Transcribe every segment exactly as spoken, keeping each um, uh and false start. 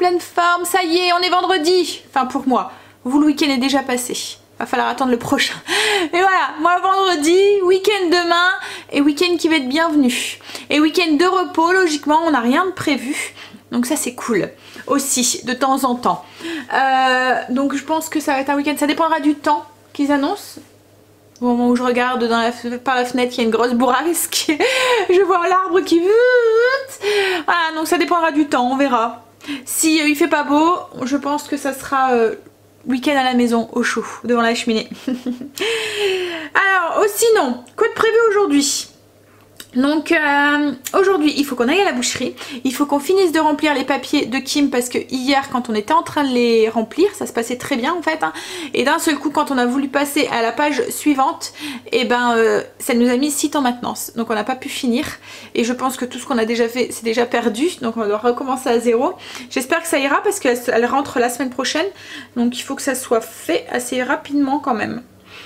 pleine forme. Ça y est, on est vendredi. Enfin pour moi, vous le week-end est déjà passé. Va falloir attendre le prochain. Mais voilà, moi vendredi, week-end demain et week-end qui va être bienvenu. Et week-end de repos, logiquement on n'a rien de prévu. Donc ça c'est cool aussi de temps en temps. Euh, donc je pense que ça va être un week-end, ça dépendra du temps qu'ils annoncent. Au moment où je regarde dans la, par la fenêtre, il y a une grosse bourrasque. Je vois l'arbre qui... Voilà, donc ça dépendra du temps, on verra. Si euh, il fait pas beau, je pense que ça sera euh, week-end à la maison, au chaud, devant la cheminée. Alors, oh, sinon, quoi de prévu aujourd'hui? Donc euh, aujourd'hui il faut qu'on aille à la boucherie, il faut qu'on finisse de remplir les papiers de Kim parce que hier quand on était en train de les remplir ça se passait très bien en fait hein, et d'un seul coup quand on a voulu passer à la page suivante et ben euh, ça nous a mis site en maintenance donc on n'a pas pu finir et je pense que tout ce qu'on a déjà fait c'est déjà perdu donc on doit recommencer à zéro. J'espère que ça ira parce qu'elle rentre la semaine prochaine donc il faut que ça soit fait assez rapidement quand même.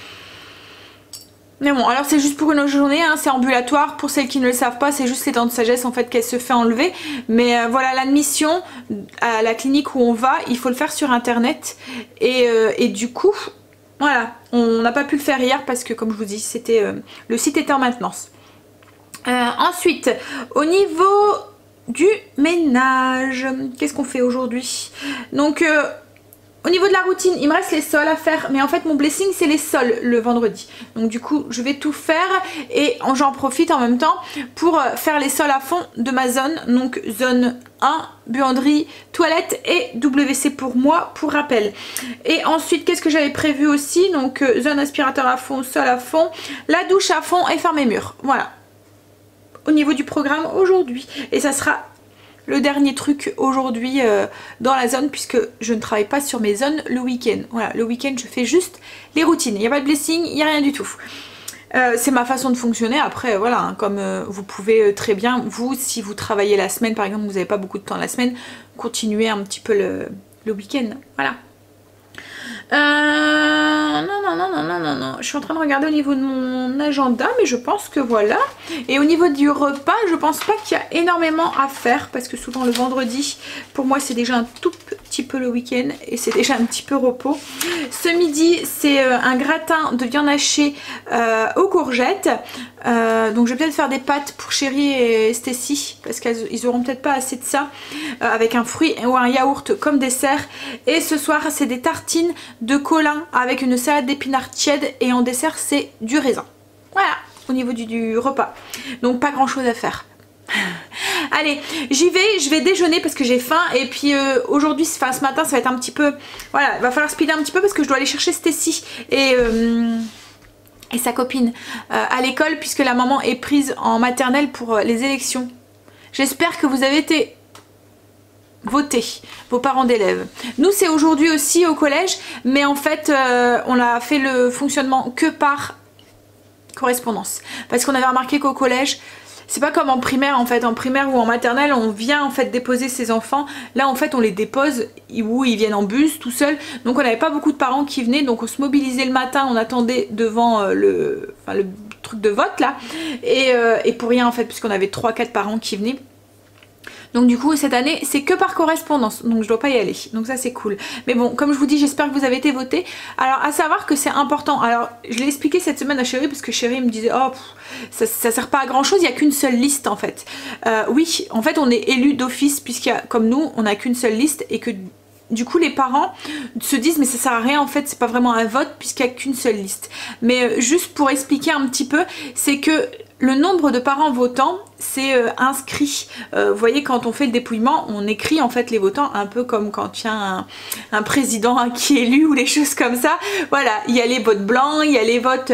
Mais bon, alors c'est juste pour une journée, hein, c'est ambulatoire. Pour celles qui ne le savent pas, c'est juste les dents de sagesse en fait qu'elle se fait enlever. Mais euh, voilà, l'admission à la clinique où on va, il faut le faire sur internet. Et, euh, et du coup, voilà, on n'a pas pu le faire hier parce que comme je vous dis, c'était euh, le site était en maintenance. Euh, ensuite, au niveau du ménage, qu'est-ce qu'on fait aujourd'hui? Donc... Euh, Au niveau de la routine, il me reste les sols à faire, mais en fait mon blessing c'est les sols le vendredi. Donc du coup je vais tout faire et j'en profite en même temps pour faire les sols à fond de ma zone. Donc zone un, buanderie, toilette et W C pour moi pour rappel. Et ensuite qu'est-ce que j'avais prévu aussi? Donc zone aspirateur à fond, sol à fond, la douche à fond et faire mes murs. Voilà. Au niveau du programme aujourd'hui. Et ça sera... le dernier truc aujourd'hui euh, dans la zone puisque je ne travaille pas sur mes zones le week-end. Voilà, le week-end je fais juste les routines. Il n'y a pas de blessing, il n'y a rien du tout. Euh, c'est ma façon de fonctionner. Après voilà, hein, comme euh, vous pouvez euh, très bien, vous si vous travaillez la semaine par exemple, vous n'avez pas beaucoup de temps la semaine, continuez un petit peu le, le week-end. Voilà. Euh, non, non, non, non, non, non, non. Je suis en train de regarder au niveau de mon agenda, mais je pense que voilà. Et au niveau du repas, je pense pas qu'il y a énormément à faire parce que souvent le vendredi, pour moi, c'est déjà un tout petit peu le week-end et c'est déjà un petit peu repos. Ce midi, c'est euh, un gratin de viande hachée euh, aux courgettes. Euh, donc je vais peut-être faire des pâtes pour Chérie et Stacy parce qu'ils auront peut-être pas assez de ça euh, avec un fruit ou un yaourt comme dessert. Et ce soir, c'est des tartines de colin avec une salade d'épinards tiède et en dessert c'est du raisin. Voilà au niveau du, du repas, donc pas grand chose à faire. Allez, j'y vais, je vais déjeuner parce que j'ai faim et puis euh, aujourd'hui, enfin ce matin ça va être un petit peu, voilà, il va falloir speeder un petit peu parce que je dois aller chercher Stacy et euh, et sa copine euh, à l'école puisque la maman est prise en maternelle pour euh, les élections. J'espère que vous avez été voter, vos parents d'élèves. Nous c'est aujourd'hui aussi au collège, mais en fait euh, on a fait le fonctionnement que par correspondance. Parce qu'on avait remarqué qu'au collège, c'est pas comme en primaire en fait, en primaire ou en maternelle on vient en fait déposer ses enfants, là en fait on les dépose ou ils viennent en bus tout seuls, donc on n'avait pas beaucoup de parents qui venaient, donc on se mobilisait le matin, on attendait devant euh, le, enfin, le truc de vote là, et, euh, et pour rien en fait, puisqu'on avait trois quatre parents qui venaient. Donc du coup cette année c'est que par correspondance, donc je dois pas y aller, donc ça c'est cool. Mais bon, comme je vous dis, j'espère que vous avez été votés. Alors à savoir que c'est important, alors je l'ai expliqué cette semaine à Chérie parce que Chérie me disait oh pff, ça, ça sert pas à grand chose, il n'y a qu'une seule liste en fait. Euh, oui, en fait on est élu d'office puisqu'il y a, comme nous, on n'a qu'une seule liste et que du coup les parents se disent mais ça sert à rien en fait, c'est pas vraiment un vote puisqu'il n'y a qu'une seule liste. Mais euh, juste pour expliquer un petit peu, c'est que le nombre de parents votants c'est euh, inscrit, euh, vous voyez quand on fait le dépouillement on écrit en fait les votants un peu comme quand il y a un, un président hein, qui est élu ou des choses comme ça. Voilà, il y a les votes blancs, il y a les votes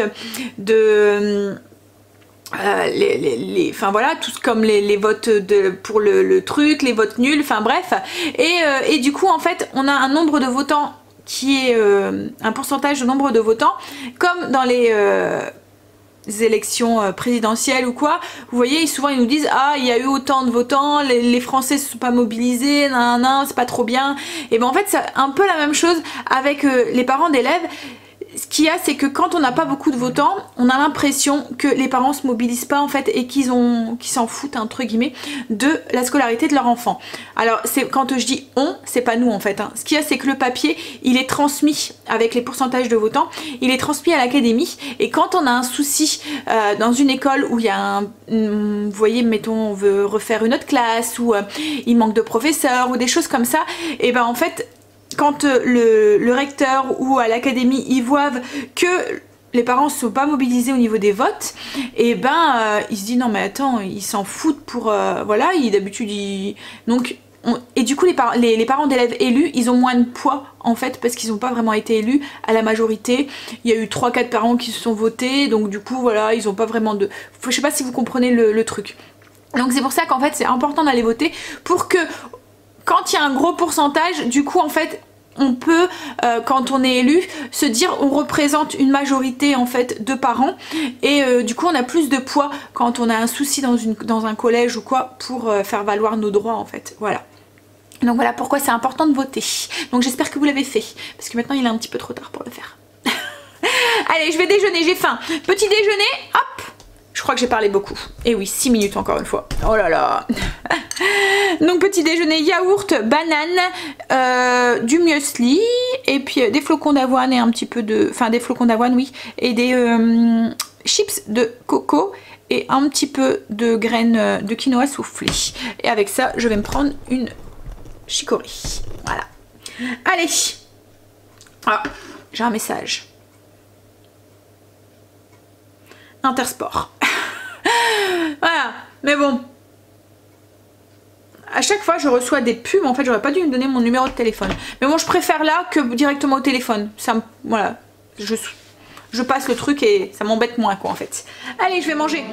de... Euh, les, les, les, enfin voilà, tout comme les, les votes de, pour le, le truc, les votes nuls, enfin bref. Et, euh, et du coup en fait on a un nombre de votants qui est euh, un pourcentage de nombre de votants comme dans les... Euh, élections présidentielles ou quoi, vous voyez souvent ils nous disent ah il y a eu autant de votants, les, les Français se sont pas mobilisés, nan nan, c'est pas trop bien. Et ben en fait c'est un peu la même chose avec euh, les parents d'élèves. ce qu'il y a, c'est que quand on n'a pas beaucoup de votants, on a l'impression que les parents se mobilisent pas en fait et qu'ils ont, qu'ils s'en foutent entre guillemets de la scolarité de leur enfant. Alors c'est quand je dis on, c'est pas nous en fait. Hein. Ce qu'il y a, c'est que le papier, il est transmis avec les pourcentages de votants, il est transmis à l'académie et quand on a un souci euh, dans une école où il y a un, vous voyez, mettons, on veut refaire une autre classe ou euh, il manque de professeurs ou des choses comme ça, et ben en fait quand le, le recteur ou à l'académie ils voient que les parents ne sont pas mobilisés au niveau des votes, et ben euh, ils se disent non mais attends, ils s'en foutent pour euh, voilà, d'habitude ils... donc on... et du coup les, par... les, les parents d'élèves élus ils ont moins de poids en fait parce qu'ils n'ont pas vraiment été élus à la majorité. Il y a eu trois quatre parents qui se sont votés, donc du coup voilà, ils n'ont pas vraiment de... Je sais pas si vous comprenez le, le truc. Donc c'est pour ça qu'en fait c'est important d'aller voter pour que quand il y a un gros pourcentage, du coup en fait on peut, euh, quand on est élu, se dire on représente une majorité en fait de parents et euh, du coup on a plus de poids quand on a un souci dans, une, dans un collège ou quoi pour euh, faire valoir nos droits en fait, voilà. Donc voilà pourquoi c'est important de voter. Donc j'espère que vous l'avez fait, parce que maintenant il est un petit peu trop tard pour le faire. Allez, je vais déjeuner, j'ai faim. Petit déjeuner, hop. Je crois que j'ai parlé beaucoup. Et oui, six minutes encore une fois. Oh là là. Donc petit déjeuner, yaourt, banane, euh, du muesli, et puis euh, des flocons d'avoine et un petit peu de... Enfin des flocons d'avoine, oui. Et des euh, chips de coco et un petit peu de graines de quinoa soufflées. Et avec ça, je vais me prendre une chicorée. Voilà. Allez. Ah, j'ai un message. Intersport. Voilà, mais bon. À chaque fois, je reçois des pubs. En fait, j'aurais pas dû me donner mon numéro de téléphone. Mais bon, je préfère là que directement au téléphone. Ça, voilà, je, je passe le truc et ça m'embête moins, quoi, en fait. Allez, je vais manger.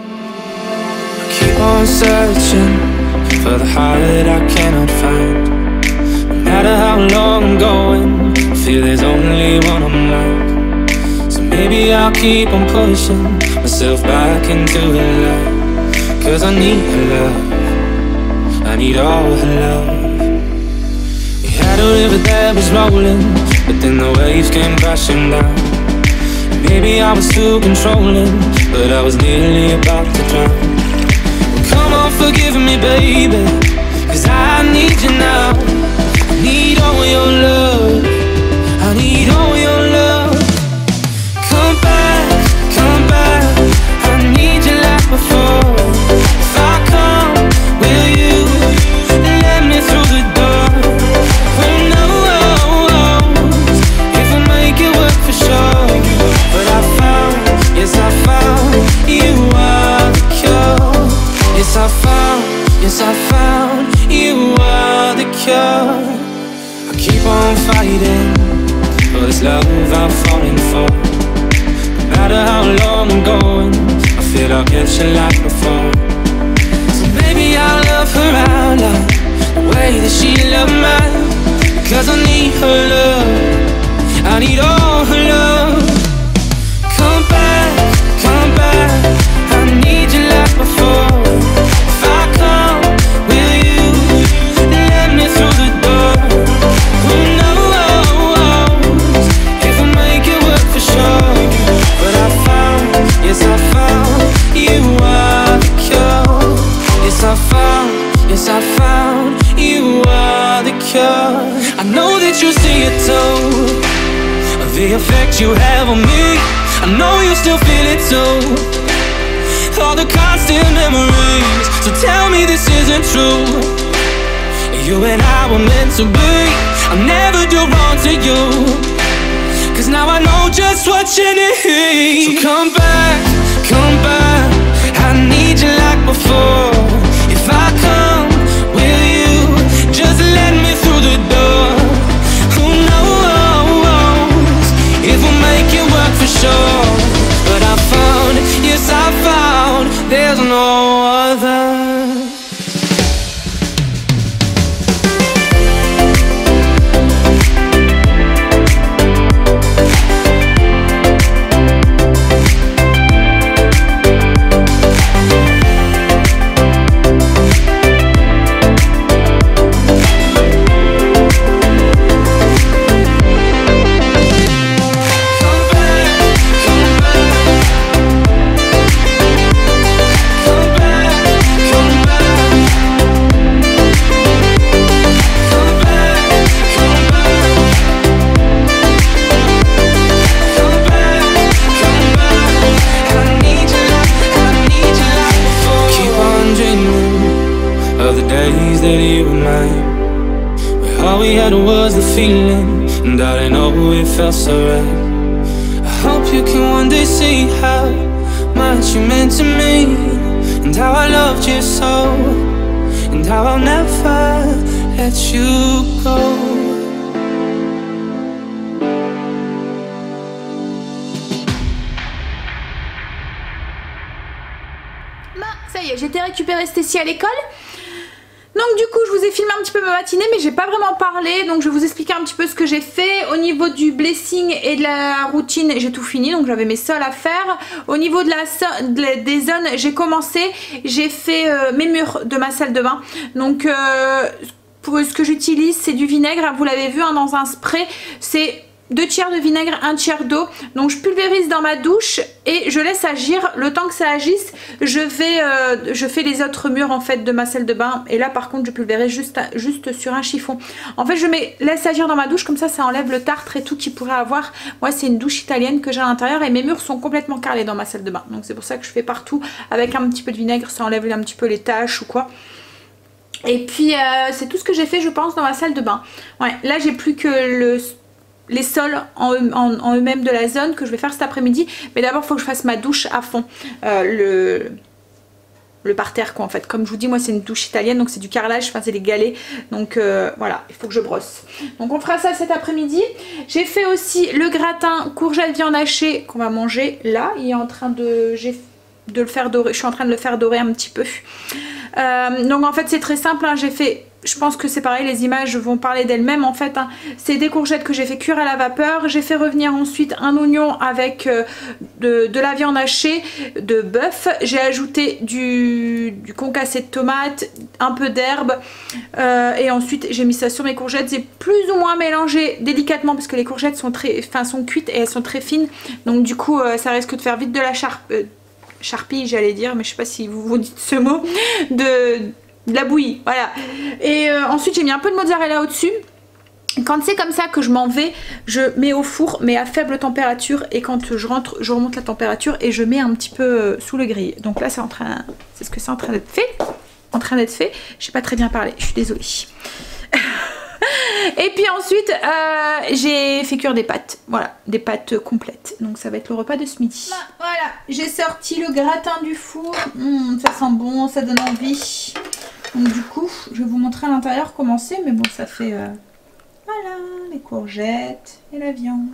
Keep on searching for the heart that I cannot find. No matter how long I'm going, I feel there's only one I'm like. So maybe I'll keep on pushing myself back into the light. Cause I need her love, I need all her love. We had a river that was rolling, but then the waves came crashing down. And maybe I was too controlling, but I was nearly about to drown. Well, come on, forgive me, baby, cause I need you now. I need all your love, I need all your love. Come back, come back, I need you like before. If I come, will you let me through the door? Who knows if I make it work for sure? But I found, yes I found, you are the cure. Yes I found, yes I found, you are the cure. I keep on fighting for this love I'm falling for. No matter how long I'm going, I feel I'll get you like before. So maybe I'll love her out loud, the way that she loved mine. Cause I need her love, I need all her love. Come back, come back, I need you like before. If I come, will you let me through the door? Who knows if I make it work for sure? But I found, yes I found, you are the cure. Yes I found, yes I found, you are the cure. I know that you see it too, the effect you have on me. I know you still feel it too, all the constant memories. So tell me this isn't true. You and I were meant to be, I'll never do wrong to you. Cause now I know just what you need. So come back, come back, I need you like before. If I come, will you just let me through the door? Who knows if we'll make it work for sure? But I found, yes I found, there's no other. what was the feeling, and I didn't know it felt so right. I hope you can one day see how much you meant to me, and how I loved you so, and how I'll never let you go. Ça y est, j'ai été récupérer Stécie à l'école. Donc du coup je vous ai filmé un petit peu ma matinée, mais j'ai pas vraiment parlé, donc je vais vous expliquer un petit peu ce que j'ai fait. Au niveau du blessing et de la routine, j'ai tout fini, donc j'avais mes sols à faire. Au niveau de la so de, des zones, j'ai commencé, j'ai fait euh, mes murs de ma salle de bain. Donc euh, pour ce que j'utilise, c'est du vinaigre, vous l'avez vu hein, dans un spray, c'est deux tiers de vinaigre, un tiers d'eau. Donc je pulvérise dans ma douche et je laisse agir. Le temps que ça agisse, je vais euh, je fais les autres murs en fait de ma salle de bain. Et là par contre je pulvérise juste, juste sur un chiffon. En fait je mets, laisse agir dans ma douche, comme ça ça enlève le tartre et tout qu'il pourrait avoir. Moi c'est une douche italienne que j'ai à l'intérieur et mes murs sont complètement carrelés dans ma salle de bain. Donc c'est pour ça que je fais partout avec un petit peu de vinaigre, ça enlève un petit peu les taches ou quoi. Et puis euh, c'est tout ce que j'ai fait je pense dans ma salle de bain. Ouais, là j'ai plus que le... les sols en, en, en eux-mêmes de la zone que je vais faire cet après-midi, mais d'abord il faut que je fasse ma douche à fond, euh, le, le parterre quoi en fait. Comme je vous dis, moi c'est une douche italienne, donc c'est du carrelage, enfin c'est des galets, donc euh, voilà, il faut que je brosse. Donc on fera ça cet après-midi. J'ai fait aussi le gratin courgette viande hachée qu'on va manger là, il est en train de... j'ai de le faire dorer, je suis en train de le faire dorer un petit peu. Euh, donc en fait c'est très simple, hein, j'ai fait... Je pense que c'est pareil, les images vont parler d'elles-mêmes en fait. Hein. C'est des courgettes que j'ai fait cuire à la vapeur. J'ai fait revenir ensuite un oignon avec euh, de, de la viande hachée, de bœuf. J'ai ajouté du, du concassé de tomates, un peu d'herbe. Euh, et ensuite j'ai mis ça sur mes courgettes. J'ai plus ou moins mélangé délicatement parce que les courgettes sont, très, enfin, sont cuites et elles sont très fines. Donc du coup euh, ça risque de faire vite de la charpe, euh, charpie j'allais dire. Mais je sais pas si vous vous dites ce mot. De... de la bouillie, voilà. Et euh, ensuite j'ai mis un peu de mozzarella au dessus. Quand c'est comme ça que je m'en vais, je mets au four mais à faible température, et quand je rentre je remonte la température et je mets un petit peu euh, sous le grill. Donc là c'est en train, c'est ce que c'est en train d'être fait, en train d'être fait. J'ai pas très bien parlé, je suis désolée. Et puis ensuite euh, j'ai fait cuire des pâtes, voilà, des pâtes complètes. Donc ça va être le repas de ce midi. Voilà, j'ai sorti le gratin du four. Mmh, ça sent bon, ça donne envie. Donc du coup je vais vous montrer à l'intérieur comment c'est, mais bon ça fait euh, voilà, les courgettes et la viande.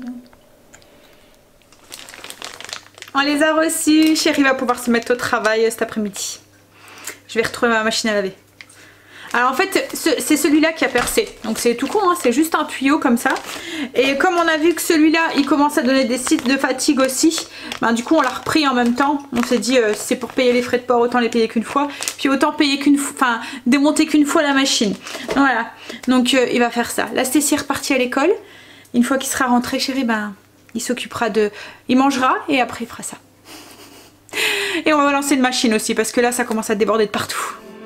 On les a reçus, chérie va pouvoir se mettre au travail cet après-midi. Je vais retrouver ma machine à laver. Alors en fait c'est celui-là qui a percé, donc c'est tout con, hein, c'est juste un tuyau comme ça. Et comme on a vu que celui-là il commence à donner des signes de fatigue aussi, ben, du coup on l'a repris en même temps. On s'est dit euh, c'est pour payer les frais de port, autant les payer qu'une fois, puis autant payer qu'une fois, enfin démonter qu'une fois la machine. Voilà, donc euh, il va faire ça. Là Stécie est reparti à l'école, une fois qu'il sera rentré chérie, ben il s'occupera de... il mangera et après il fera ça. Et on va lancer une machine aussi parce que là ça commence à déborder de partout.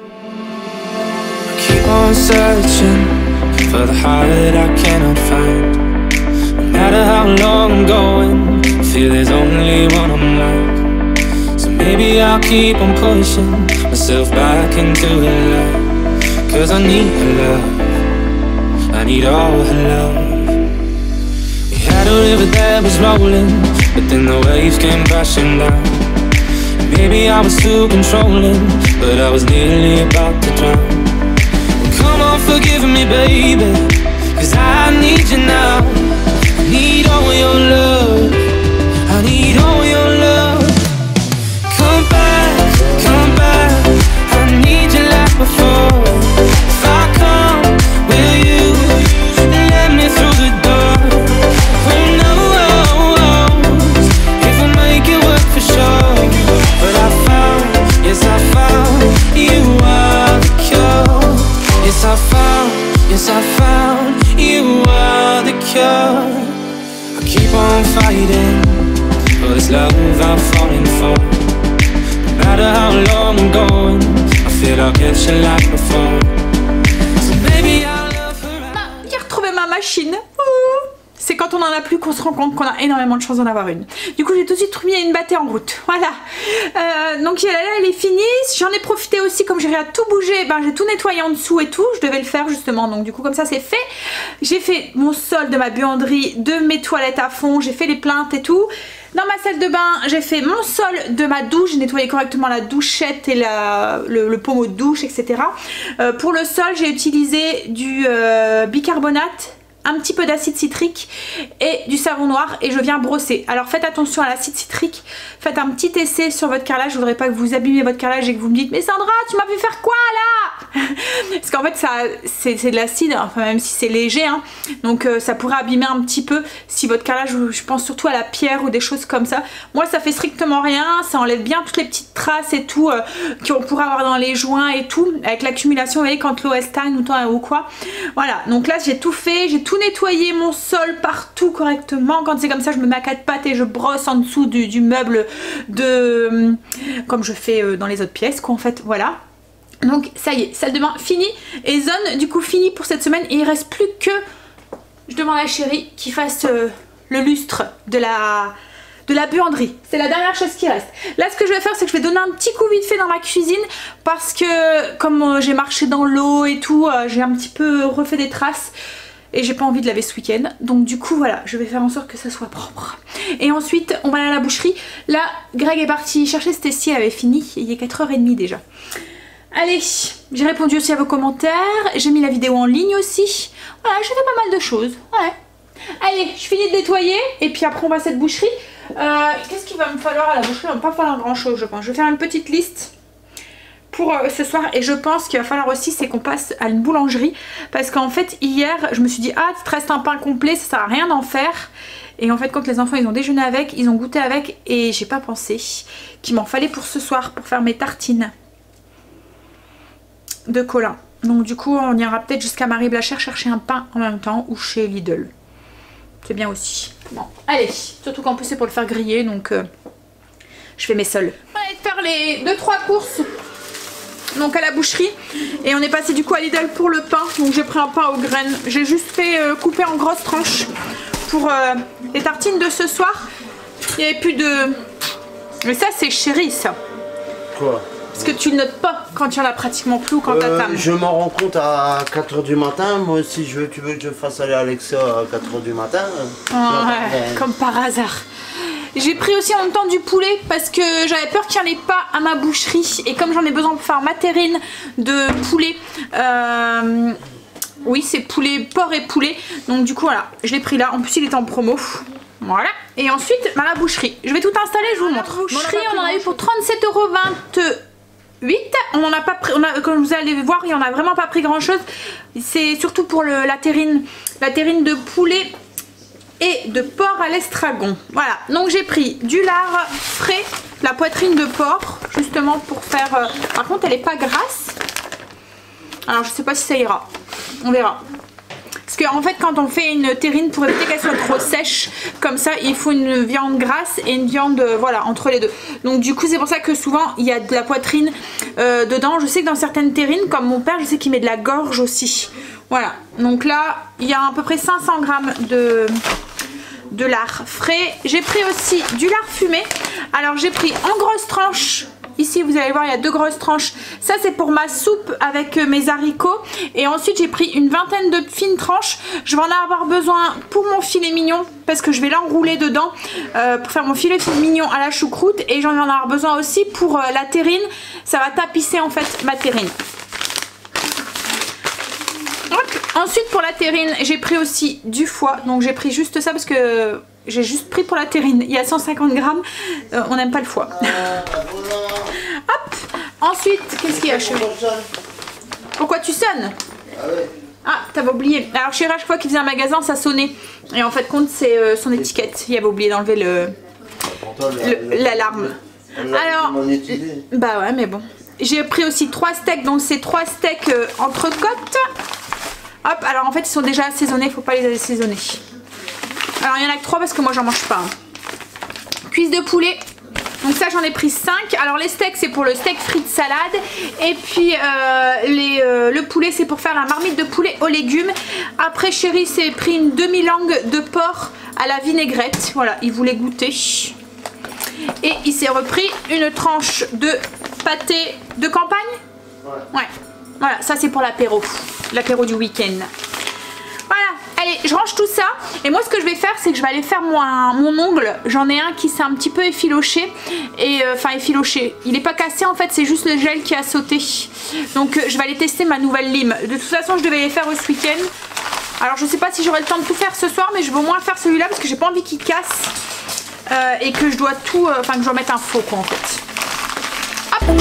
On searching for the heart that I cannot find. No matter how long I'm going, I feel there's only one I'm like. So maybe I'll keep on pushing myself back into the light. Cause I need her love, I need all her love. We had a river that was rolling, but then the waves came crashing down. Maybe I was too controlling, but I was nearly about to drown. Come on, forgive me, baby, cause I need you now. I need all your love, I need all your love. Come back, come back, I need you like before. If I come, will you let me through the door? Who knows if I make it work for sure. But I found, yes I found, you are the cure. Yes I found, yes I found, you are the cure. I keep on fighting for this love I'm falling for. No matter how long I'm going, I feel I'll get you like before. So maybe I'll love her. Ah, j'ai retrouvé ma machine. Ouh. c'est quand on en a plus qu'on se rend compte qu'on a énormément de chance d'en avoir une. Du coup j'ai tout de suite mis une battée en route, voilà. Euh, donc là elle est finie, j'en ai profité aussi comme j'ai tout bougé, ben, j'ai tout nettoyé en dessous et tout, je devais le faire justement, donc du coup comme ça c'est fait. J'ai fait mon sol de ma buanderie, de mes toilettes à fond, j'ai fait les plaintes et tout. Dans ma salle de bain, j'ai fait mon sol de ma douche, j'ai nettoyé correctement la douchette et la, le, le pommeau de douche, et cetera. Euh, pour le sol, j'ai utilisé du euh, bicarbonate, un petit peu d'acide citrique et du savon noir et je viens brosser. Alors faites attention à l'acide citrique, faites un petit essai sur votre carrelage, je voudrais pas que vous abîmiez votre carrelage et que vous me dites mais Sandra tu m'as fait faire quoi là? Parce qu'en fait ça c'est de l'acide, enfin même si c'est léger hein, donc euh, ça pourrait abîmer un petit peu si votre carrelage, je pense surtout à la pierre ou des choses comme ça. Moi ça fait strictement rien, ça enlève bien toutes les petites traces et tout euh, qu'on pourrait avoir dans les joints et tout, avec l'accumulation, vous voyez quand l'eau stagne ou, temps, ou quoi. Voilà, donc là j'ai tout fait, j'ai tout nettoyer mon sol partout correctement. Quand c'est comme ça je me mets à quatre pattes et je brosse en dessous du, du meuble de comme je fais dans les autres pièces quoi en fait, voilà. Donc ça y est, salle de bain finie et zone du coup finie pour cette semaine et il reste plus que je demande à Chérie qu'il fasse euh, le lustre de la de la buanderie. C'est la dernière chose qui reste. Là ce que je vais faire c'est que je vais donner un petit coup vite fait dans ma cuisine parce que comme euh, j'ai marché dans l'eau et tout, euh, j'ai un petit peu refait des traces. Et j'ai pas envie de laver ce week-end. Donc du coup voilà, je vais faire en sorte que ça soit propre. Et ensuite on va aller à la boucherie. Là Greg est parti chercher Stécie, elle avait fini. Il est quatre heures trente déjà. Allez, j'ai répondu aussi à vos commentaires. J'ai mis la vidéo en ligne aussi. Voilà, j'ai fait pas mal de choses. Ouais. Allez, je finis de nettoyer. Et puis après on va à cette boucherie. euh, Qu'est-ce qu'il va me falloir à la boucherie? Il va pas falloir grand chose je pense. Je vais faire une petite liste pour euh, ce soir et je pense qu'il va falloir aussi c'est qu'on passe à une boulangerie parce qu'en fait hier je me suis dit ah il te reste un pain complet, ça sert à rien d'en faire et en fait quand les enfants ils ont déjeuné avec, ils ont goûté avec et j'ai pas pensé qu'il m'en fallait pour ce soir pour faire mes tartines de Colin. Donc du coup on ira peut-être jusqu'à Marie Blachère chercher un pain en même temps ou chez Lidl, c'est bien aussi. Bon allez, surtout qu'en plus c'est pour le faire griller donc euh, je fais mes sols. On va aller faire les deux trois courses donc à la boucherie et on est passé du coup à Lidl pour le pain. Donc j'ai pris un pain aux graines, j'ai juste fait euh, couper en grosses tranches pour euh, les tartines de ce soir. Il n'y avait plus de... Mais ça c'est Chérie ça. Quoi? Parce que tu ne notes pas quand il y en a pratiquement plus ou quand euh, t'as table. Je m'en rends compte à quatre heures du matin. Moi si je veux, tu veux que je fasse aller Alexa à quatre heures du matin. Oh, ouais, comme par hasard. J'ai pris aussi en même temps du poulet parce que j'avais peur qu'il n'y en ait pas à ma boucherie. Et comme j'en ai besoin pour faire ma terrine de poulet, euh, oui c'est poulet, porc et poulet. Donc du coup voilà, je l'ai pris là. En plus il est en promo. Voilà. Et ensuite à la boucherie. Je vais tout installer, je vous montre. Boucherie on en a eu pour trente-sept euros vingt-huit. On en a pas pris, on a, comme vous allez voir il n'y en a vraiment pas pris grand chose. C'est surtout pour le, la terrine, la terrine de poulet et de porc à l'estragon. Voilà, donc j'ai pris du lard frais, la poitrine de porc, justement pour faire... Euh... Par contre, elle est pas grasse. Alors, je sais pas si ça ira. On verra. Parce qu'en en fait, quand on fait une terrine, pour éviter qu'elle soit trop sèche, comme ça, il faut une viande grasse et une viande, euh, voilà, entre les deux. Donc du coup, c'est pour ça que souvent, il y a de la poitrine euh, dedans. Je sais que dans certaines terrines, comme mon père, je sais qu'il met de la gorge aussi. Voilà, donc là, il y a à peu près cinq cents grammes de... de lard frais. J'ai pris aussi du lard fumé. Alors j'ai pris en grosses tranches. Ici vous allez voir il y a deux grosses tranches. Ça c'est pour ma soupe avec mes haricots. Et ensuite j'ai pris une vingtaine de fines tranches. Je vais en avoir besoin pour mon filet mignon parce que je vais l'enrouler dedans euh, pour faire mon filet mignon à la choucroute. Et j'en vais en avoir besoin aussi pour euh, la terrine. Ça va tapisser en fait ma terrine. Ensuite pour la terrine j'ai pris aussi du foie, donc j'ai pris juste ça parce que j'ai juste pris pour la terrine, il y a cent cinquante grammes, euh, on n'aime pas le foie. Hop. Ensuite qu'est-ce qu'il y a chérie? Pourquoi tu sonnes? Ah t'avais oublié, alors chérie à chaque fois qu'il faisait un magasin ça sonnait et en fait compte c'est euh, son étiquette, il avait oublié d'enlever le l'alarme. Alors bah ouais mais bon. J'ai pris aussi trois steaks, donc c'est trois steaks euh, entrecôte. Hop, alors en fait ils sont déjà assaisonnés, il faut pas les assaisonner. Alors il y en a que trois parce que moi j'en mange pas. Hein. Cuisse de poulet, Donc ça j'en ai pris cinq. Alors les steaks c'est pour le steak frites salade. Et puis euh, les, euh, le poulet c'est pour faire la marmite de poulet aux légumes. Après Chéri s'est pris une demi-langue de porc à la vinaigrette. Voilà, il voulait goûter. Et il s'est repris une tranche de pâté de campagne. Ouais. Ouais. Voilà, ça c'est pour l'apéro. L'apéro du week-end. Voilà, allez, je range tout ça. Et moi ce que je vais faire, c'est que je vais aller faire mon, mon ongle. J'en ai un qui s'est un petit peu effiloché. Et enfin euh, effiloché. Il n'est pas cassé en fait, c'est juste le gel qui a sauté. Donc euh, je vais aller tester ma nouvelle lime. De toute façon, je devais les faire ce week-end. Alors je sais pas si j'aurai le temps de tout faire ce soir, mais je vais au moins faire celui-là parce que j'ai pas envie qu'il casse. Euh, et que je dois tout, enfin euh, que je dois mettre un faux quoi en fait. Hop.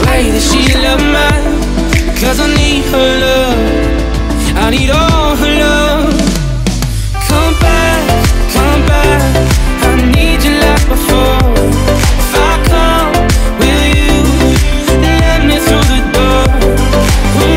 Cause I need her love, I need all her love. Come back, come back, I need you like before. If I come, will you let me through the door? Who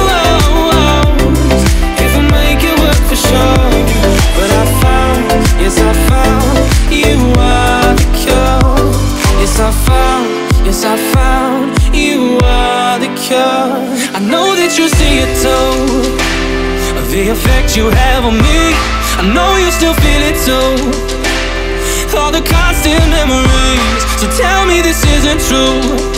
knows if I make it work for sure? But I found, yes I found, you are the cure. Yes I found, yes I found, you are the cure. I know that you see it too, the effect you have on me. I know you still feel it too, all the constant memories. So tell me this isn't true.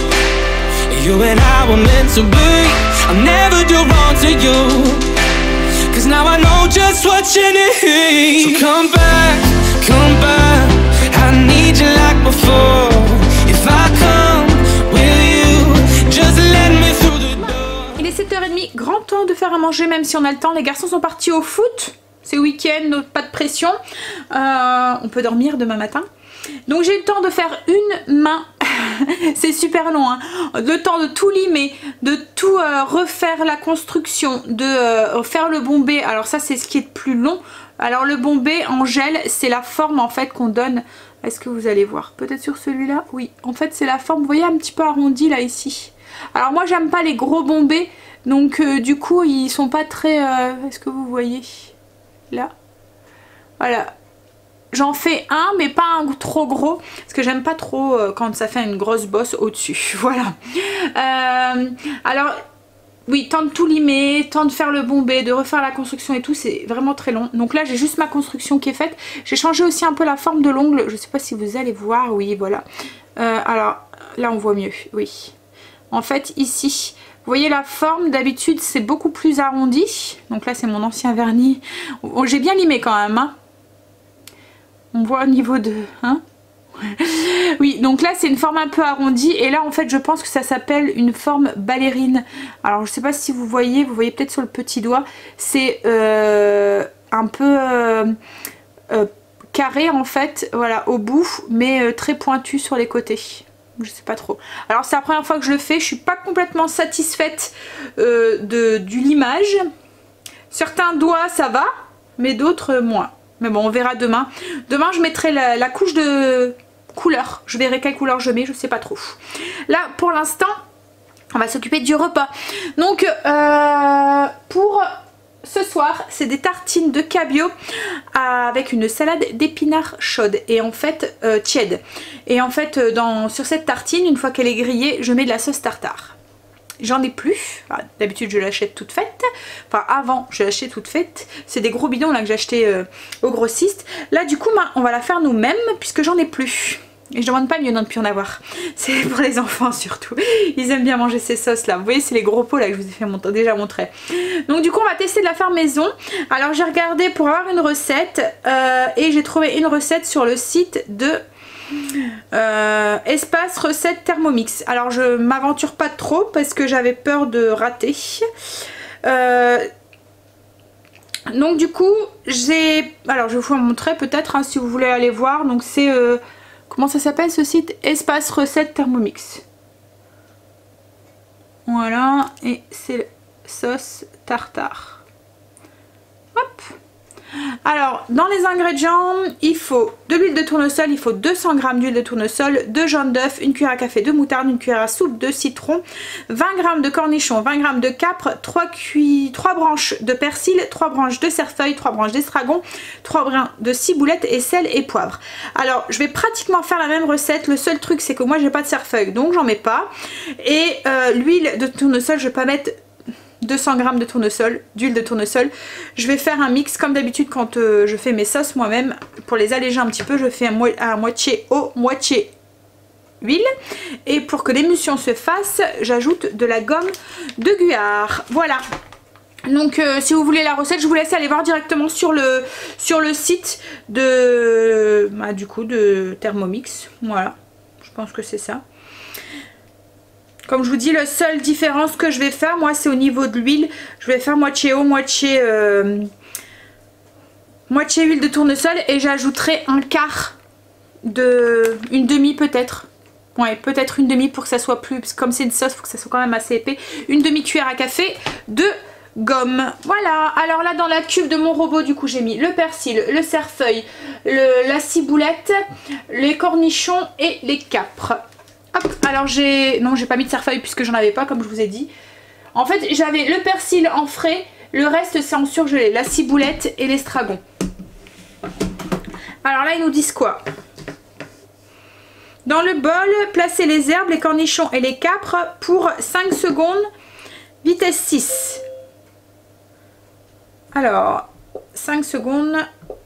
You and I were meant to be. I'll never do wrong to you, cause now I know just what you need. So come back, come back, I need you like before. If I come, will you just let me through the door? Il est sept heures trente, grand temps de faire à manger même si on a le temps. Les garçons sont partis au foot, c'est week-end, pas de pression. Euh, on peut dormir demain matin. Donc j'ai eu le temps de faire une main. C'est super long, hein. Le temps de tout limer, de tout euh, refaire la construction, de euh, faire le bombé. Alors ça c'est ce qui est le plus long. Alors le bombé en gel, c'est la forme en fait qu'on donne. Est-ce que vous allez voir? Peut-être sur celui-là? Oui, en fait c'est la forme, vous voyez, un petit peu arrondi là ici. Alors moi j'aime pas les gros bombés, donc euh, du coup ils sont pas très... Euh, est-ce que vous voyez? Là. Voilà. J'en fais un, mais pas un trop gros, parce que j'aime pas trop euh, quand ça fait une grosse bosse au-dessus. Voilà. Euh, alors, oui, temps de tout limer, temps de faire le bombé, de refaire la construction et tout, c'est vraiment très long. Donc là, j'ai juste ma construction qui est faite. J'ai changé aussi un peu la forme de l'ongle. Je sais pas si vous allez voir. Oui, voilà. Euh, alors, là, on voit mieux. Oui. En fait, ici... Vous voyez la forme, d'habitude c'est beaucoup plus arrondi. Donc là c'est mon ancien vernis. Oh, j'ai bien limé quand même. Hein. On voit au niveau de... Hein. Oui, donc là c'est une forme un peu arrondie. Et là en fait je pense que ça s'appelle une forme ballerine. Alors je sais pas si vous voyez, vous voyez peut-être sur le petit doigt. C'est euh, un peu euh, euh, carré en fait, voilà, au bout. Mais euh, très pointu sur les côtés. Je sais pas trop. Alors c'est la première fois que je le fais. Je suis pas complètement satisfaite euh, de, du limage. Certains doigts ça va, mais d'autres moins. Mais bon, on verra demain. Demain je mettrai la, la couche de couleur. Je verrai quelle couleur je mets, je sais pas trop. Là pour l'instant on va s'occuper du repas. Donc euh, pour ce soir c'est des tartines de cabillaud avec une salade d'épinards chaude et en fait euh, tiède. Et en fait dans, sur cette tartine, une fois qu'elle est grillée, je mets de la sauce tartare. J'en ai plus, enfin, d'habitude je l'achète toute faite, enfin avant je l'achetais toute faite, c'est des gros bidons là que j'ai acheté euh, au grossiste. Là du coup bah, on va la faire nous-mêmes puisque j'en ai plus. Et je demande pas mieux de ne plus en avoir. C'est pour les enfants surtout. Ils aiment bien manger ces sauces là. Vous voyez c'est les gros pots là que je vous ai fait monter, déjà montré. Donc du coup on va tester de la faire maison. Alors j'ai regardé pour avoir une recette euh, et j'ai trouvé une recette sur le site de euh, Espace Recettes Thermomix. Alors je m'aventure pas trop parce que j'avais peur de rater. Euh, donc du coup j'ai... Alors je vais vous montrer peut-être hein, si vous voulez aller voir. Donc c'est... Euh, comment ça s'appelle ce site? Espace Recettes Thermomix. Voilà, et c'est sauce tartare. Hop. Alors, dans les ingrédients, il faut de l'huile de tournesol, il faut deux cents grammes d'huile de tournesol, deux jaunes d'œufs, une cuillère à café de moutarde, une cuillère à soupe de citron, vingt grammes de cornichons, vingt grammes de capre, trois, cuit... trois branches de persil, trois branches de cerfeuil, trois branches d'estragon, trois brins de ciboulette et sel et poivre. Alors, je vais pratiquement faire la même recette, le seul truc c'est que moi j'ai pas de cerfeuil, donc j'en mets pas. Et euh, l'huile de tournesol, je vais pas mettre deux cents grammes de tournesol, d'huile de tournesol. Je vais faire un mix comme d'habitude quand euh, je fais mes sauces moi-même. Pour les alléger un petit peu, je fais à, mo à moitié eau, moitié huile. Et pour que l'émulsion se fasse, j'ajoute de la gomme de Guar. Voilà. Donc euh, si vous voulez la recette, je vous laisse aller voir directement sur le, sur le site de, bah, du coup, de Thermomix. Voilà, je pense que c'est ça. Comme je vous dis, la seule différence que je vais faire, moi, c'est au niveau de l'huile. Je vais faire moitié eau, moitié, euh, moitié huile de tournesol. Et j'ajouterai un quart de... une demi peut-être. Ouais, peut-être une demi pour que ça soit plus... Parce que comme c'est une sauce, il faut que ça soit quand même assez épais. Une demi-cuillère à café de gomme. Voilà. Alors là, dans la cube de mon robot, du coup, j'ai mis le persil, le cerfeuil, le, la ciboulette, les cornichons et les capres. Hop, alors j'ai... Non, j'ai pas mis de cerfeuil puisque j'en avais pas, comme je vous ai dit. En fait, j'avais le persil en frais, le reste c'est en surgelé, la ciboulette et l'estragon. Alors là, ils nous disent quoi? Dans le bol, placez les herbes, les cornichons et les capres pour cinq secondes, vitesse six. Alors, cinq secondes.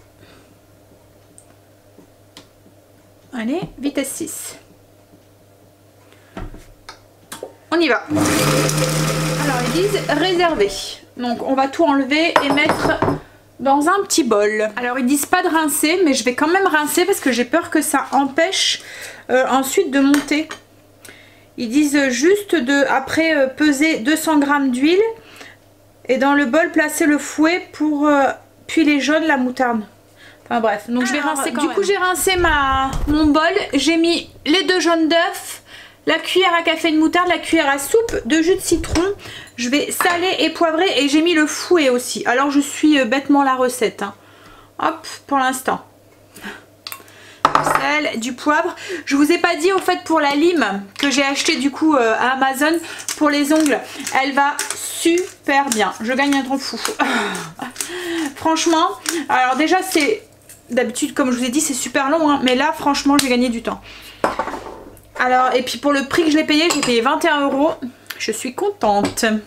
Allez, vitesse six. On y va. Alors ils disent réserver. Donc on va tout enlever et mettre dans un petit bol. Alors ils disent pas de rincer, mais je vais quand même rincer parce que j'ai peur que ça empêche euh, ensuite de monter. Ils disent juste de après euh, peser deux cents grammes d'huile et dans le bol placer le fouet pour euh, puis les jaunes, la moutarde. Enfin bref, donc je vais rincer quand même. Du coup j'ai rincé ma mon bol, j'ai mis les deux jaunes d'œufs, la cuillère à café de moutarde, la cuillère à soupe de jus de citron. Je vais saler et poivrer et j'ai mis le fouet aussi. Alors je suis bêtement la recette. Hein. Hop, pour l'instant. Du sel, du poivre. Je vous ai pas dit au fait pour la lime que j'ai acheté du coup euh, à Amazon pour les ongles. Elle va super bien. Je gagne un temps fou. Franchement, alors déjà c'est... D'habitude comme je vous ai dit c'est super long. Hein, mais là franchement j'ai gagné du temps. Alors, et puis pour le prix que je l'ai payé, j'ai payé vingt et un euros. Je suis contente. euh,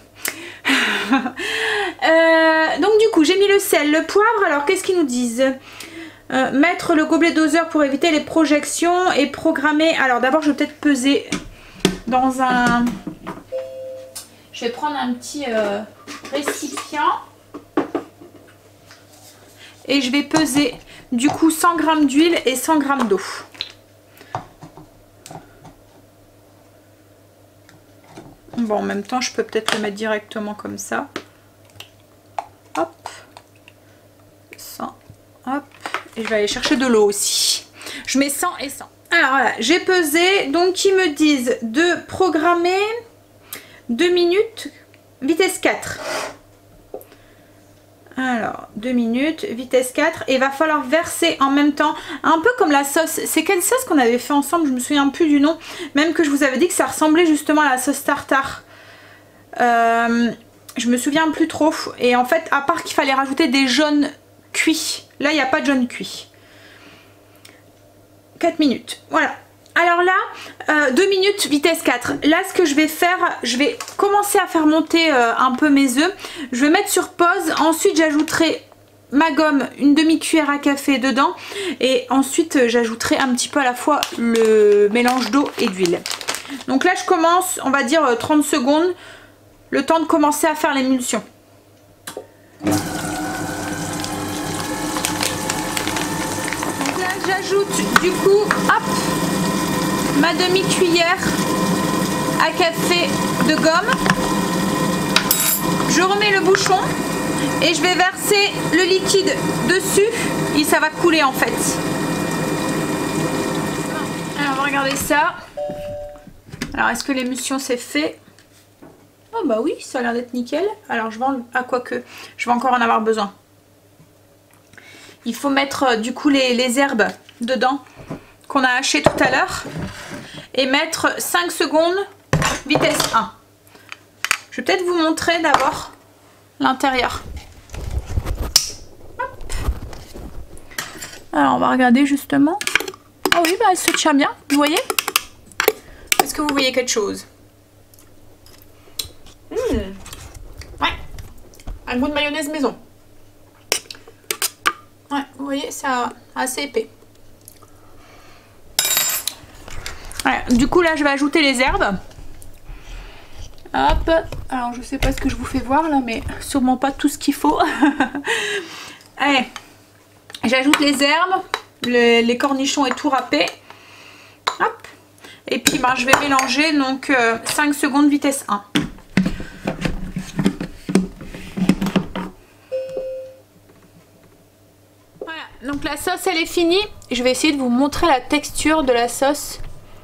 donc du coup, j'ai mis le sel, le poivre. Alors, qu'est-ce qu'ils nous disent? euh, Mettre le gobelet doseur pour éviter les projections et programmer. Alors d'abord, je vais peut-être peser dans un... Je vais prendre un petit euh, récipient. Et je vais peser du coup cent grammes d'huile et cent grammes d'eau. Bon, en même temps, je peux peut-être le mettre directement comme ça. Hop. cent. Hop. Et je vais aller chercher de l'eau aussi. Je mets cent et cent. Alors voilà, j'ai pesé. Donc, ils me disent de programmer deux minutes, vitesse quatre. Alors, deux minutes, vitesse quatre. Et il va falloir verser en même temps, un peu comme la sauce. C'est quelle sauce qu'on avait fait ensemble? Je me souviens plus du nom. Même que je vous avais dit que ça ressemblait justement à la sauce tartare. Euh, je me souviens plus trop. Et en fait, à part qu'il fallait rajouter des jaunes cuits. Là, il n'y a pas de jaunes cuits. quatre minutes. Voilà. Alors là, euh, deux minutes, vitesse quatre. Là, ce que je vais faire, je vais commencer à faire monter euh, un peu mes œufs. Je vais mettre sur pause. Ensuite, j'ajouterai ma gomme, une demi-cuillère à café dedans. Et ensuite, euh, j'ajouterai un petit peu à la fois le mélange d'eau et d'huile. Donc là, je commence, on va dire euh, trente secondes. Le temps de commencer à faire l'émulsion. Donc là, j'ajoute du coup, hop, ma demi-cuillère à café de gomme. Je remets le bouchon et je vais verser le liquide dessus et ça va couler en fait. Alors on va regarder ça. Alors est-ce que l'émulsion s'est fait? Oh bah oui, ça a l'air d'être nickel. Alors je vais en... ah quoique, je vais encore en avoir besoin. il faut mettre euh, du coup les, les herbes dedans qu'on a hachées tout à l'heure et mettre cinq secondes vitesse un. Je vais peut-être vous montrer d'abord l'intérieur. Alors on va regarder justement. Ah oui, bah elle se tient bien, vous voyez? Est-ce que vous voyez quelque chose? Mmh. Ouais, un goût de mayonnaise maison. Ouais, vous voyez, c'est assez épais. Ouais, du coup là je vais ajouter les herbes. Hop, alors je sais pas ce que je vous fais voir là, mais sûrement pas tout ce qu'il faut. Allez, j'ajoute les herbes, les, les cornichons et tout râpé. Hop, et puis ben, je vais mélanger, donc euh, cinq secondes vitesse un. Voilà, donc la sauce elle est finie. Je vais essayer de vous montrer la texture de la sauce.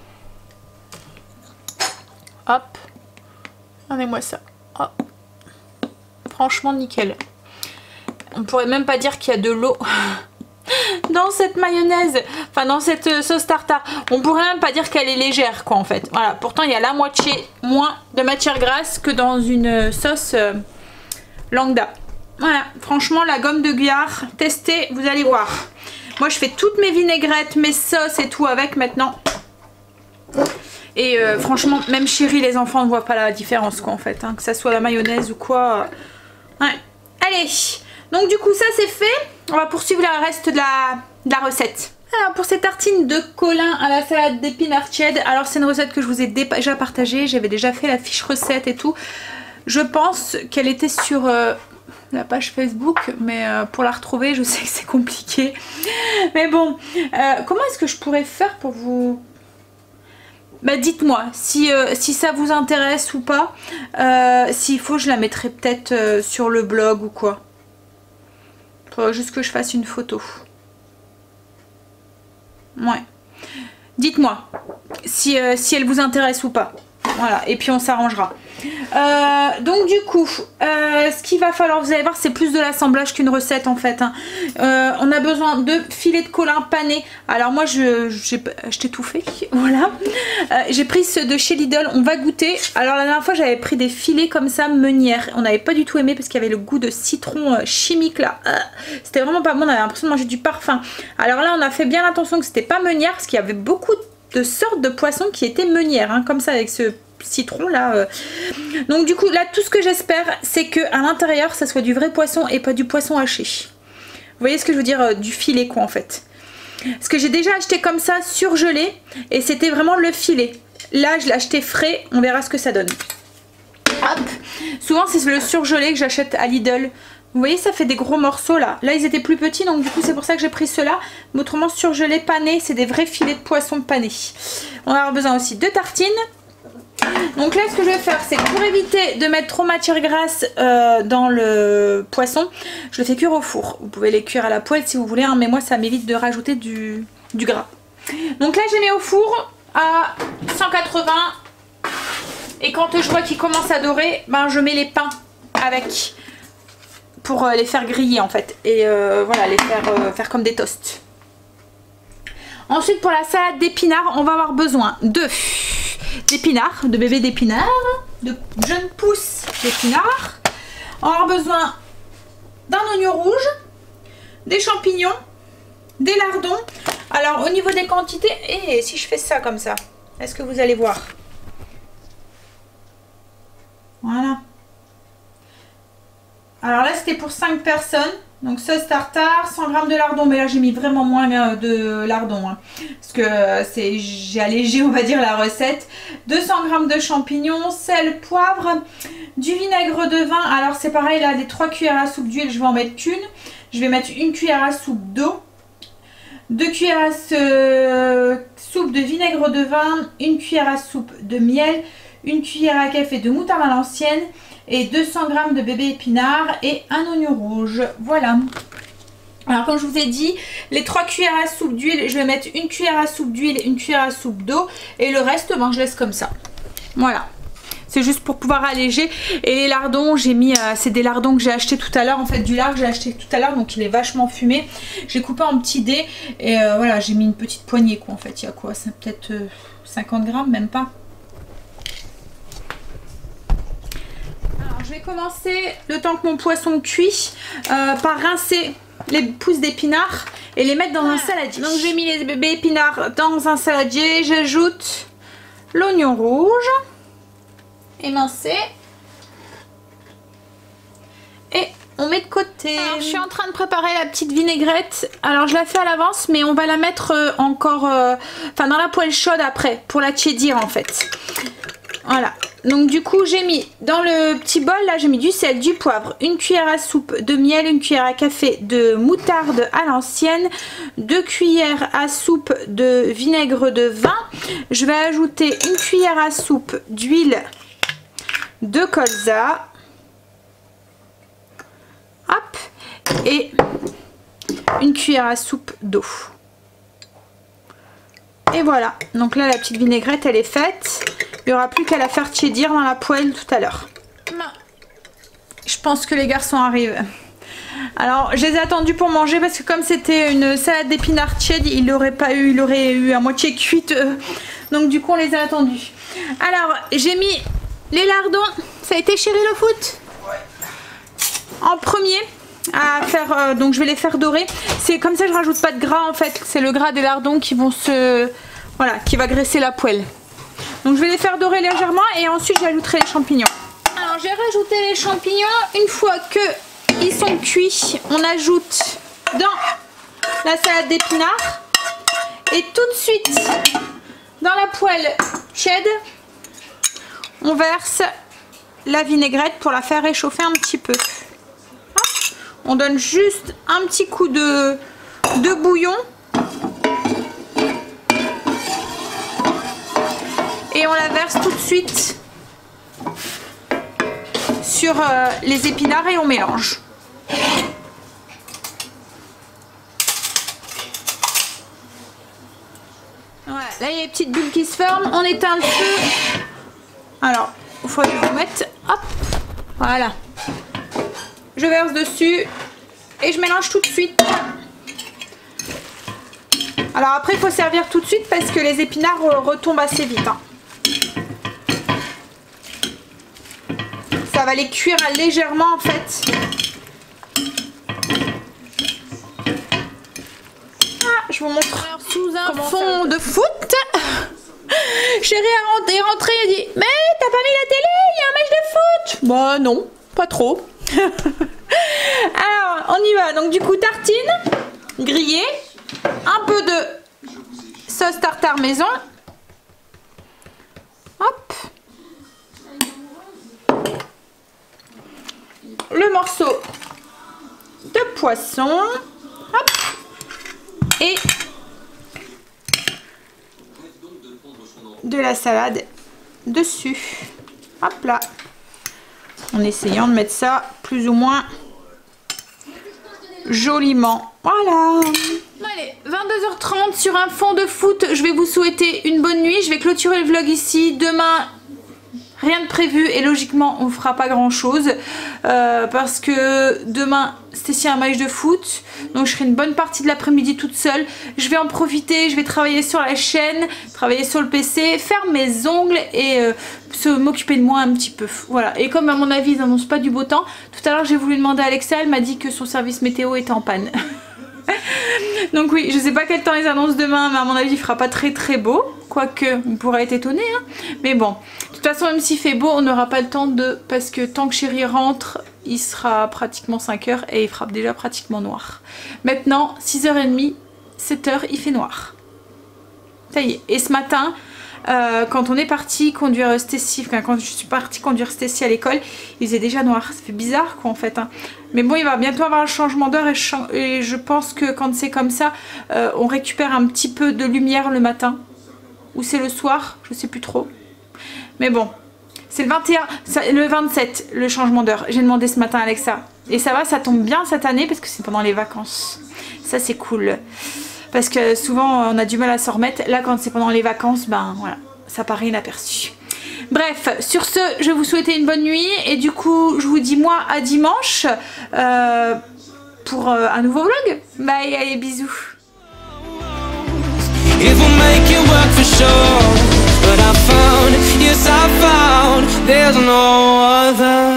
Hop. Regardez-moi ça. Oh. Franchement nickel. On pourrait même pas dire qu'il y a de l'eau dans cette mayonnaise, enfin dans cette sauce tartare. On pourrait même pas dire qu'elle est légère quoi en fait. Voilà, pourtant il y a la moitié moins de matière grasse que dans une sauce euh, lambda. Voilà, franchement la gomme de Guyard, testez, vous allez voir. Moi je fais toutes mes vinaigrettes, mes sauces et tout avec maintenant. Et euh, franchement, même chérie, les enfants ne voient pas la différence quoi en fait, hein, que ça soit la mayonnaise ou quoi. Ouais. Allez, donc du coup ça c'est fait. On va poursuivre le reste de la, de la recette. Alors pour ces tartines de colin à la salade d'épinards tièdes, alors c'est une recette que je vous ai déjà partagée, j'avais déjà fait la fiche recette et tout. Je pense qu'elle était sur euh, la page Facebook, mais euh, pour la retrouver je sais que c'est compliqué. Mais bon, euh, comment est-ce que je pourrais faire pour vous... Bah dites-moi si, euh, si ça vous intéresse ou pas. Euh, S'il faut, je la mettrai peut-être euh, sur le blog ou quoi. Faudra juste que je fasse une photo. Ouais. Dites-moi si, euh, si elle vous intéresse ou pas. Voilà, et puis on s'arrangera. Euh, donc du coup, euh, ce qu'il va falloir, vous allez voir, c'est plus de l'assemblage qu'une recette en fait. Hein. Euh, on a besoin de filets de colin panés. Alors moi, je j'ai acheté tout fait. Voilà. Euh, j'ai pris ceux de chez Lidl. On va goûter. Alors la dernière fois, j'avais pris des filets comme ça, meunières. On n'avait pas du tout aimé parce qu'il y avait le goût de citron euh, chimique là. Euh, c'était vraiment pas bon. On avait l'impression de manger du parfum. Alors là, on a fait bien attention que c'était pas meunière parce qu'il y avait beaucoup de sortes de poissons qui étaient meunières, hein, comme ça avec ce citron là. Euh. Donc du coup là tout ce que j'espère c'est que à l'intérieur ça soit du vrai poisson et pas du poisson haché. Vous voyez ce que je veux dire, euh, du filet quoi en fait. Parce que j'ai déjà acheté comme ça surgelé et c'était vraiment le filet. Là je l'ai acheté frais, on verra ce que ça donne. Hop. Souvent c'est le surgelé que j'achète à Lidl. Vous voyez ça fait des gros morceaux là. Là ils étaient plus petits donc du coup c'est pour ça que j'ai pris ceux-là. Mais autrement surgelé pané, c'est des vrais filets de poisson panés. On va avoir besoin aussi de tartines. Donc là ce que je vais faire c'est que pour éviter de mettre trop matière grasse euh, dans le poisson, je le fais cuire au four. Vous pouvez les cuire à la poêle si vous voulez, hein, mais moi ça m'évite de rajouter du, du gras. Donc là j'ai mis au four à cent quatre-vingts et quand je vois qu'il commence à dorer, ben je mets les pains avec pour euh, les faire griller en fait et euh, voilà les faire, euh, faire comme des toasts. Ensuite pour la salade d'épinards on va avoir besoin de d'épinards, de bébés d'épinards, de jeunes pousses d'épinards. On va avoir besoin d'un oignon rouge, des champignons, des lardons. Alors au niveau des quantités, et si je fais ça comme ça, est-ce que vous allez voir? Voilà. Alors là c'était pour cinq personnes. Donc sauce tartare, cent grammes de lardons, mais là j'ai mis vraiment moins de lardons, hein, parce que c'est j'ai allégé on va dire la recette. deux cents grammes de champignons, sel, poivre, du vinaigre de vin. Alors c'est pareil là, les trois cuillères à soupe d'huile, je vais en mettre qu'une. Je vais mettre une cuillère à soupe d'eau, deux cuillères à soupe de vinaigre de vin, une cuillère à soupe de miel, une cuillère à café de moutarde à l'ancienne et deux cents grammes de bébé épinards et un oignon rouge. Voilà. Alors comme je vous ai dit, les trois cuillères à soupe d'huile, je vais mettre une cuillère à soupe d'huile, une cuillère à soupe d'eau et le reste ben, je laisse comme ça. Voilà. C'est juste pour pouvoir alléger. Et les lardons, j'ai mis, euh, c'est des lardons que j'ai acheté tout à l'heure. En fait, du lard que j'ai acheté tout à l'heure, donc il est vachement fumé. J'ai coupé en petits dés et euh, voilà, j'ai mis une petite poignée quoi. En fait, il y a quoi? C'est peut-être euh, cinquante grammes, même pas. Alors, je vais commencer le temps que mon poisson cuit euh, par rincer les pousses d'épinards et les mettre dans ah, un saladier. Donc j'ai mis les bébés épinards dans un saladier. J'ajoute l'oignon rouge émincé et on met de côté. Alors, je suis en train de préparer la petite vinaigrette. Alors je la fais à l'avance, mais on va la mettre euh, encore euh, enfin dans la poêle chaude après pour la tiédir en fait. Voilà. Donc du coup j'ai mis dans le petit bol là, j'ai mis du sel, du poivre, une cuillère à soupe de miel, une cuillère à café de moutarde à l'ancienne, deux cuillères à soupe de vinaigre de vin. Je vais ajouter une cuillère à soupe d'huile de colza. Hop. Et une cuillère à soupe d'eau. Et voilà. Donc là la petite vinaigrette elle est faite. Il n'y aura plus qu'à la faire tiédir dans la poêle tout à l'heure. Je pense que les garçons arrivent. Alors je les ai attendus pour manger parce que comme c'était une salade d'épinards tiède, ils l'auraient pas eu, il aurait eu à moitié cuite. Donc du coup on les a attendus. Alors j'ai mis les lardons. Ça a été Chéri le foot? En premier à faire, euh, donc je vais les faire dorer. C'est comme ça je rajoute pas de gras en fait. C'est le gras des lardons qui vont se, voilà, qui va graisser la poêle. Donc je vais les faire dorer légèrement et ensuite j'ajouterai les champignons. Alors j'ai rajouté les champignons. Une fois que ils sont cuits, on ajoute dans la salade d'épinards et tout de suite dans la poêle tiède, on verse la vinaigrette pour la faire réchauffer un petit peu. On donne juste un petit coup de, de bouillon. Et on la verse tout de suite sur euh, les épinards et on mélange. Voilà, là il y a des petites bulles qui se forment. On éteint le feu. Alors, il faut que je vous mette. Hop, voilà. Je verse dessus et je mélange tout de suite. Alors après il faut servir tout de suite parce que les épinards retombent assez vite. Hein. Ça va les cuire légèrement en fait. Ah, je vous montre. Alors, sous un Comment fond de foot. Chéri est rentré et a dit mais t'as pas mis la télé, il y a un match de foot. Bah non, pas trop. Alors on y va, donc du coup tartine grillée, un peu de sauce tartare maison, hop, le morceau de poisson, hop, et de la salade dessus, hop là, en essayant de mettre ça plus ou moins joliment. Voilà. Allez, vingt-deux heures trente sur un fond de foot. Je vais vous souhaiter une bonne nuit. Je vais clôturer le vlog ici. Demain, rien de prévu et logiquement, on fera pas grand chose euh, parce que demain, Stécie a un match de foot. Donc, je serai une bonne partie de l'après-midi toute seule. Je vais en profiter. Je vais travailler sur la chaîne, travailler sur le P C, faire mes ongles et euh, se m'occuper de moi un petit peu. Voilà. Et comme à mon avis, ils n'annoncent pas du beau temps, tout à l'heure, j'ai voulu demander à Alexa. Elle m'a dit que son service météo était en panne. Donc oui, je sais pas quel temps ils annoncent demain, mais à mon avis il fera pas très très beau, quoique on pourrait être étonné, hein. Mais bon, de toute façon même s'il fait beau, on n'aura pas le temps de, parce que tant que Chéri rentre, il sera pratiquement cinq heures et il fera déjà pratiquement noir. Maintenant, six heures trente, sept heures, il fait noir. Ça y est, et ce matin, euh, quand on est parti conduire Stécie, enfin, quand je suis partie conduire Stécie à l'école, il faisait déjà noir. Ça fait bizarre quoi en fait, hein. Mais bon, il va bientôt avoir le changement d'heure et, et je pense que quand c'est comme ça, euh, on récupère un petit peu de lumière le matin. Ou c'est le soir, je sais plus trop. Mais bon, c'est le vingt et un, ça, le vingt-sept, le changement d'heure. J'ai demandé ce matin à Alexa. Et ça va, ça tombe bien cette année parce que c'est pendant les vacances. Ça c'est cool. Parce que souvent on a du mal à s'en remettre. Là quand c'est pendant les vacances, ben voilà, ça paraît inaperçu. Bref, sur ce, je vais vous souhaiter une bonne nuit et du coup, je vous dis moi à dimanche euh, pour euh, un nouveau vlog. Bye, allez, bisous. It will make it work for sure. But I found, yes I found, there's no other.